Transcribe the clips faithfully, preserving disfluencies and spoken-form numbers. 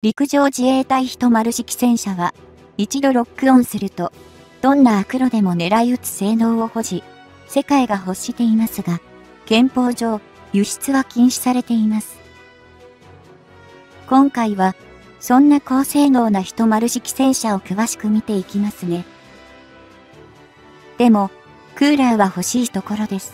陸上自衛隊ひとまる式戦車は、一度ロックオンすると、どんな悪路でも狙い撃つ性能を保持、世界が欲していますが、憲法上、輸出は禁止されています。今回は、そんな高性能なひとまる式戦車を詳しく見ていきますね。でも、クーラーは欲しいところです。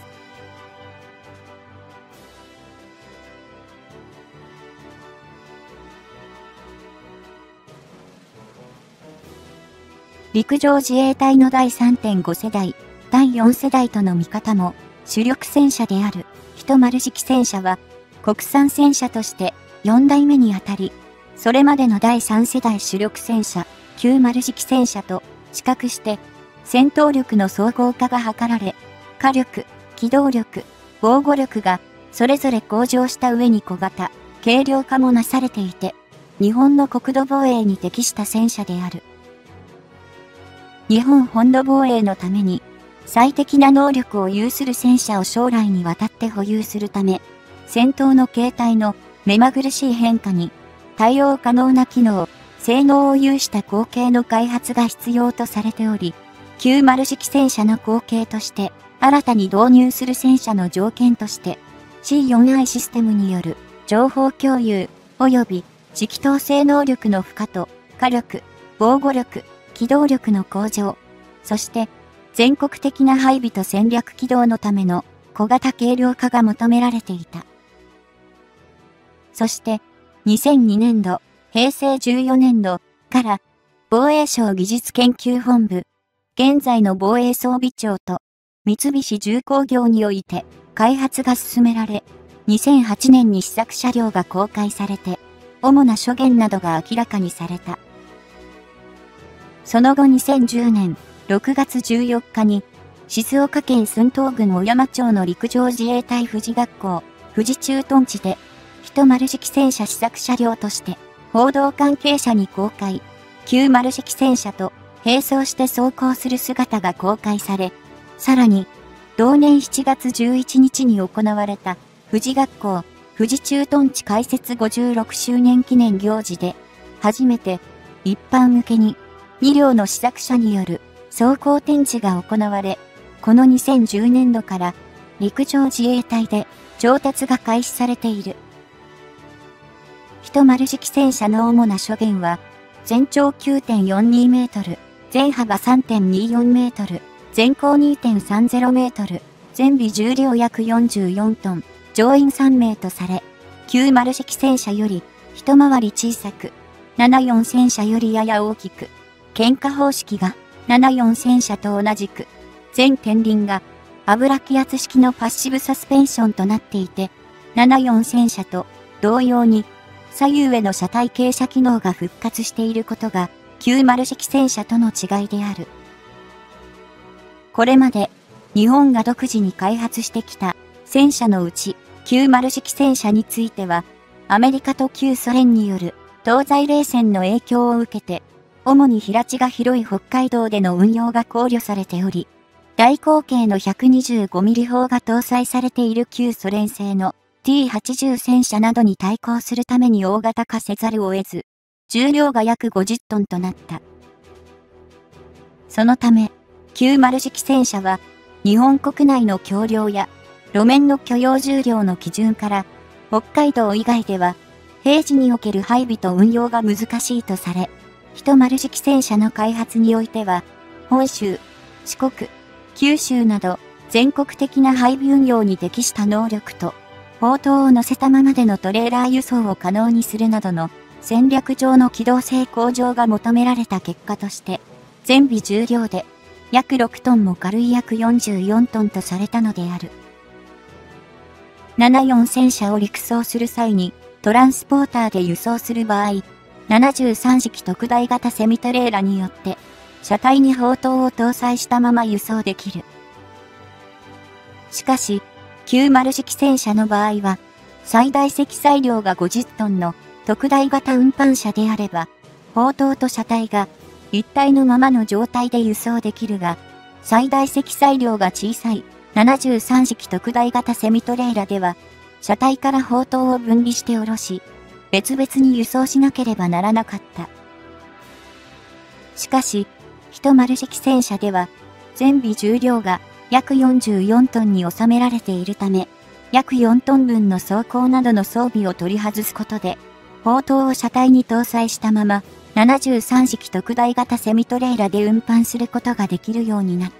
陸上自衛隊のだいさんてんご 世代、だいよん世代との見方も、主力戦車であるひとまる式戦車は、国産戦車としてよん代目にあたり、それまでのだいさん世代主力戦車、きゅうまる式戦車と比較して、戦闘力の総合化が図られ、火力、機動力、防護力がそれぞれ向上した上に小型、軽量化もなされていて、日本の国土防衛に適した戦車である。日本本土防衛のために最適な能力を有する戦車を将来にわたって保有するため、戦闘の形態の目まぐるしい変化に対応可能な機能、性能を有した後継の開発が必要とされており、きゅうまる式戦車の後継として新たに導入する戦車の条件として シーフォーアイ システムによる情報共有及び指揮統制能力の付加と火力、防護力、機動力の向上、そして全国的な配備と戦略機動のための小型軽量化が求められていた。そしてにせんにねんど、へいせいじゅうよねんどから防衛省技術研究本部、現在の防衛装備庁と三菱重工業において開発が進められ、にせんはちねんに試作車両が公開されて、主な諸言などが明らかにされた。その後にせんじゅうねんろくがつじゅうよっかに、静岡県駿東郡小山町の陸上自衛隊富士学校、富士駐屯地で、ひとまる式戦車試作車両として、報道関係者に公開、きゅうまる式戦車と並走して走行する姿が公開され、さらに、同年しちがつじゅういちにちに行われた、富士学校、富士駐屯地開設ごじゅうろくしゅうねん記念行事で、初めて、一般向けに、に両の試作車による走行展示が行われ、このにせんじゅうねんどから陸上自衛隊で調達が開始されている。ひとまる式戦車の主な諸言は、全長 きゅうてんよんにメートル、全幅 さんてんによんメートル、全高 にてんさんゼロメートル、全備重量約よんじゅうよんトン、乗員さんめいとされ、きゅうまる式戦車より一回り小さく、ななよん戦車よりやや大きく、喧嘩方式がななよん戦車と同じく、全前輪が油気圧式のパッシブサスペンションとなっていて、ななよん戦車と同様に左右への車体傾斜機能が復活していることがきゅうまる式戦車との違いである。これまで日本が独自に開発してきた戦車のうちきゅうまる式戦車については、アメリカと旧ソ連による東西冷戦の影響を受けて、主に平地が広い北海道での運用が考慮されており、大口径の ひゃくにじゅうごミリ 砲が搭載されている旧ソ連製の ティーはちじゅう 戦車などに対抗するために大型化せざるを得ず、重量が約ごじゅっトンとなった。そのため、きゅうまる式戦車は、日本国内の橋梁や路面の許容重量の基準から、北海道以外では、平時における配備と運用が難しいとされ、ひとまる式戦車の開発においては、本州、四国、九州など全国的な配備運用に適した能力と、砲塔を乗せたままでのトレーラー輸送を可能にするなどの戦略上の機動性向上が求められた結果として、全備重量で約ろくトンも軽い約よんじゅうよんトンとされたのである。ななよん戦車を陸送する際にトランスポーターで輸送する場合、ななじゅうさんじき特大型セミトレーラによって、車体に砲塔を搭載したまま輸送できる。しかし、きゅうまる式戦車の場合は、最大積載量がごじゅっトンの特大型運搬車であれば、砲塔と車体が一体のままの状態で輸送できるが、最大積載量が小さいななじゅうさんじき特大型セミトレーラでは、車体から砲塔を分離して下ろし、 別々に輸送しなければならなかった。しかし、一丸式戦車では、全尾重量が約よんじゅうよんトンに収められているため、約よんトン分の装甲などの装備を取り外すことで、砲塔を車体に搭載したまま、ななじゅうさんじき特大型セミトレーラで運搬することができるようになった。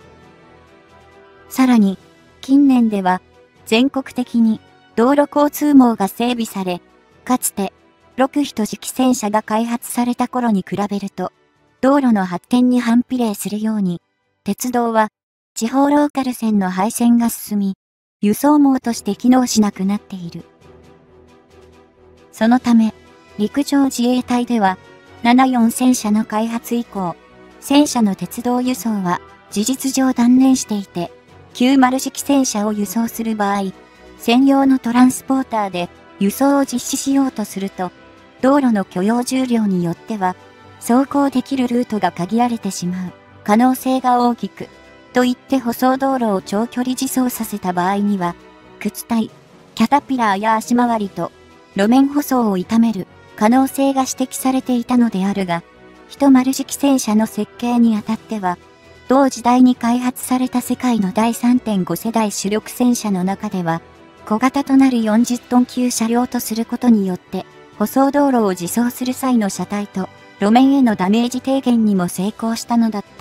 さらに、近年では、全国的に道路交通網が整備され、かつて、ろく人式戦車が開発された頃に比べると、道路の発展に反比例するように、鉄道は地方ローカル線の廃線が進み、輸送網として機能しなくなっている。そのため、陸上自衛隊では、ななじゅうよん戦車の開発以降、戦車の鉄道輸送は事実上断念していて、きゅうじゅう式戦車を輸送する場合、専用のトランスポーターで輸送を実施しようとすると、道路の許容重量によっては、走行できるルートが限られてしまう可能性が大きく、と言って舗装道路を長距離自走させた場合には、靴体、キャタピラーや足回りと路面舗装を傷める可能性が指摘されていたのであるが、一丸式戦車の設計にあたっては、同時代に開発された世界のだい さんてんご 世代主力戦車の中では、小型となるよんじゅっトン級車両とすることによって、舗装道路を自走する際の車体と路面へのダメージ低減にも成功したのだった。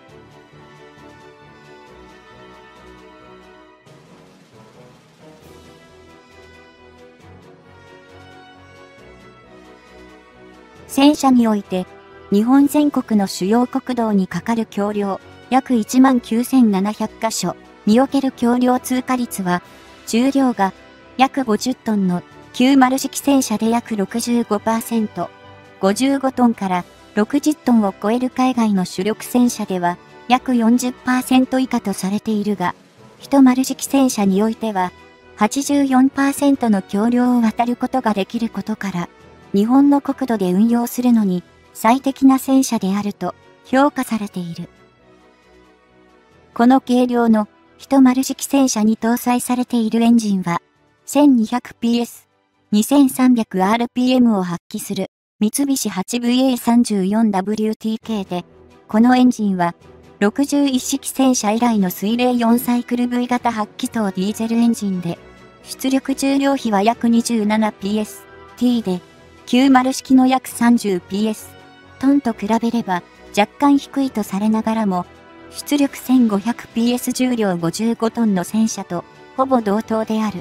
戦車において、日本全国の主要国道にかかる橋梁、約 いちまんきゅうせんななひゃく 箇所における橋梁通過率は、重量が約ごじゅっトンのきゅうじゅう式戦車で約 ろくじゅうごパーセント、ごじゅうごトンからろくじゅっトンを超える海外の主力戦車では約 よんじゅっパーセント 以下とされているが、一丸式戦車においては はちじゅうよんパーセント の橋梁を渡ることができることから、日本の国土で運用するのに最適な戦車であると評価されている。この軽量の一丸式戦車に搭載されているエンジンは せんにひゃくピーエス、にせんさんびゃくアールピーエム を発揮する三菱 はちブイエーさんじゅうよんダブリューティーケー で、このエンジンはろくじゅういち式戦車以来の水冷よんサイクル V 型はち気筒ディーゼルエンジンで、出力重量比は約 にじゅうななピーエスティー で、きゅうじゅう式の約 さんじゅうピーエストンと比べれば若干低いとされながらも、出力 せんごひゃくピーエス 重量ごじゅうごトンの戦車とほぼ同等である。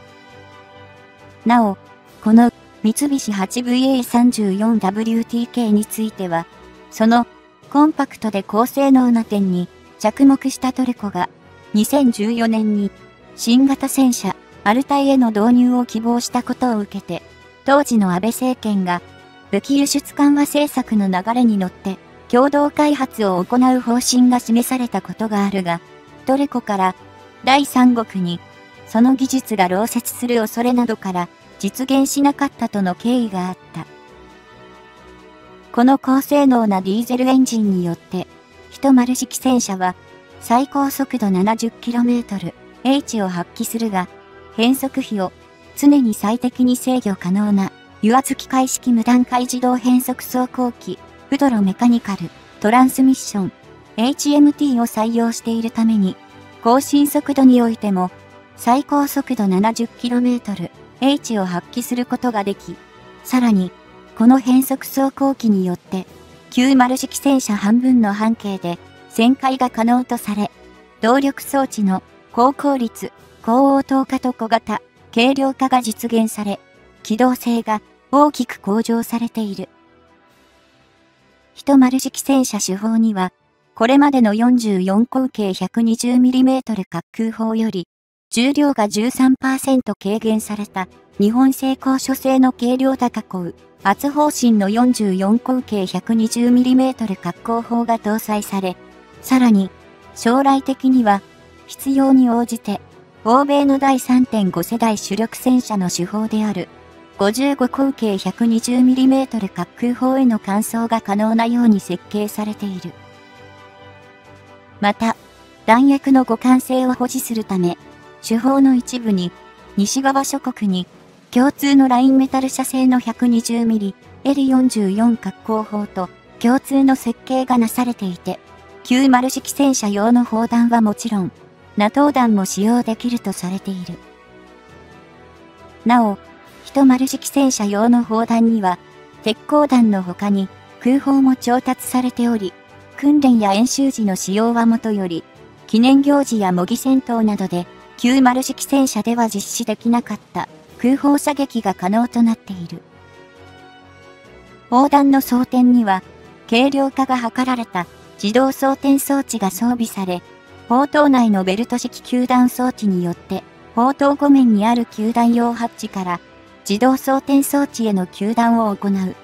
なお、この三菱 はちブイエーさんじゅうよんダブリューティーケー については、そのコンパクトで高性能な点に着目したトルコがにせんじゅうよねんに新型戦車アルタイへの導入を希望したことを受けて、当時の安倍政権が武器輸出緩和政策の流れに乗って共同開発を行う方針が示されたことがあるが、トルコから第三国にその技術が漏泄する恐れなどから実現しなかったとの経緯があった。この高性能なディーゼルエンジンによって、一丸式戦車は最高速度 ななじゅっキロメートル、H を発揮するが、変速比を常に最適に制御可能な油圧機械式無段階自動変速走行機、フドロメカニカル、トランスミッション、エイチエムティー を採用しているために、更新速度においても、最高速度 ななじゅっキロメートル、H を発揮することができ、さらに、この変速走行機によって、きゅうじゅう式戦車半分の半径で旋回が可能とされ、動力装置の高効率、高応答化と小型、軽量化が実現され、機動性が大きく向上されている。一丸式戦車主砲には、これまでのよんじゅうよん口径 ひゃくにじゅうミリメートル 滑空砲より、重量が じゅうさんパーセント 軽減された日本製高所製の軽量高鋼圧砲身のよんじゅうよん口径 ひゃくにじゅうミリメートル 滑空砲が搭載され、さらに将来的には必要に応じて欧米のだい さんてんご 世代主力戦車の主砲であるごじゅうご口径 ひゃくにじゅうミリメートル 滑空砲への換装が可能なように設計されている。また、弾薬の互換性を保持するため、主砲の一部に、西側諸国に、 共通のラインメタル社製の ひゃくにじゅうミリ、エルよんじゅうよん 滑空砲と共通の設計がなされていて、きゅうじゅう式戦車用の砲弾はもちろん、ナトー 弾も使用できるとされている。なお、いちじゅう式戦車用の砲弾には、鉄鋼弾の他に空砲も調達されており、訓練や演習時の使用はもとより、記念行事や模擬戦闘などで、きゅうじゅう式戦車では実施できなかった空砲射撃が可能となっている。砲弾の装填には、軽量化が図られた自動装填装置が装備され、砲塔内のベルト式球弾装置によって、砲塔後面にある球弾用ハッチから自動装填装置への球弾を行う。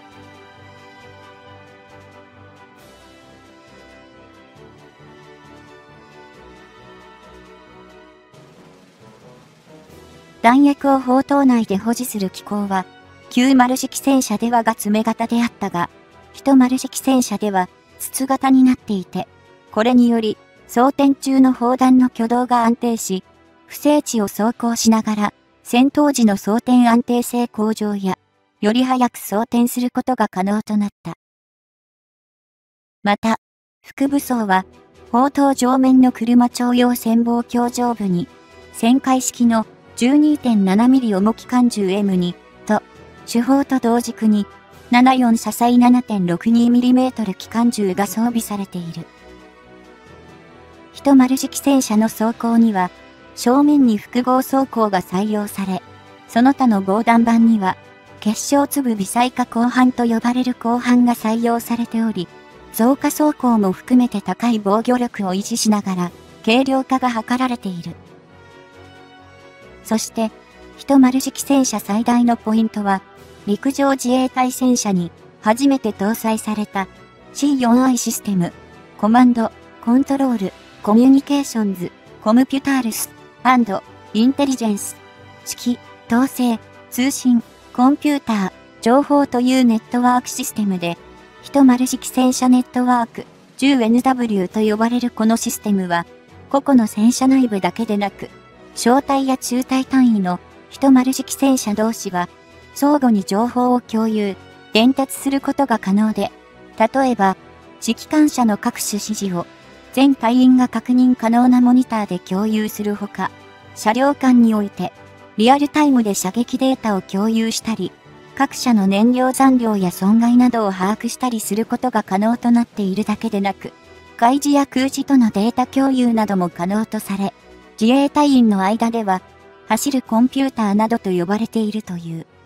弾薬を砲塔内で保持する機構は、きゅうじゅう式戦車ではが詰め型であったが、いちじゅう式戦車では筒型になっていて、これにより、装填中の砲弾の挙動が安定し、不整地を走行しながら、戦闘時の装填安定性向上や、より早く装填することが可能となった。また、副武装は、砲塔上面の車徴用潜望鏡上部に、旋回式の じゅうにてんななミリ 重機関銃 エムに と、主砲と同軸に、ななじゅうよん車載 ななてんろくにミリメートル 機関銃が装備されている。いちじゅう式戦車の装甲には、正面に複合装甲が採用され、その他の防弾板には、結晶粒微細化鋼板と呼ばれる鋼板が採用されており、増加装甲も含めて高い防御力を維持しながら、軽量化が図られている。そして、いちじゅう式戦車最大のポイントは、陸上自衛隊戦車に初めて搭載された シーフォーアイ システム、コマンド、コントロール、コミュニケーションズ、コムピュタールス、アンド、インテリジェンス、指揮、統制、通信、コンピューター、情報というネットワークシステムで、いちじゅう式戦車ネットワーク、じゅうエヌダブリュー と呼ばれるこのシステムは、個々の戦車内部だけでなく、小隊や中隊単位のいちじゅう式戦車同士は、相互に情報を共有、伝達することが可能で、例えば、指揮官車の各種指示を、全隊員が確認可能なモニターで共有するほか、車両間において、リアルタイムで射撃データを共有したり、各車の燃料残量や損害などを把握したりすることが可能となっているだけでなく、海自や空自とのデータ共有なども可能とされ、自衛隊員の間では、走るコンピューターなどと呼ばれているという。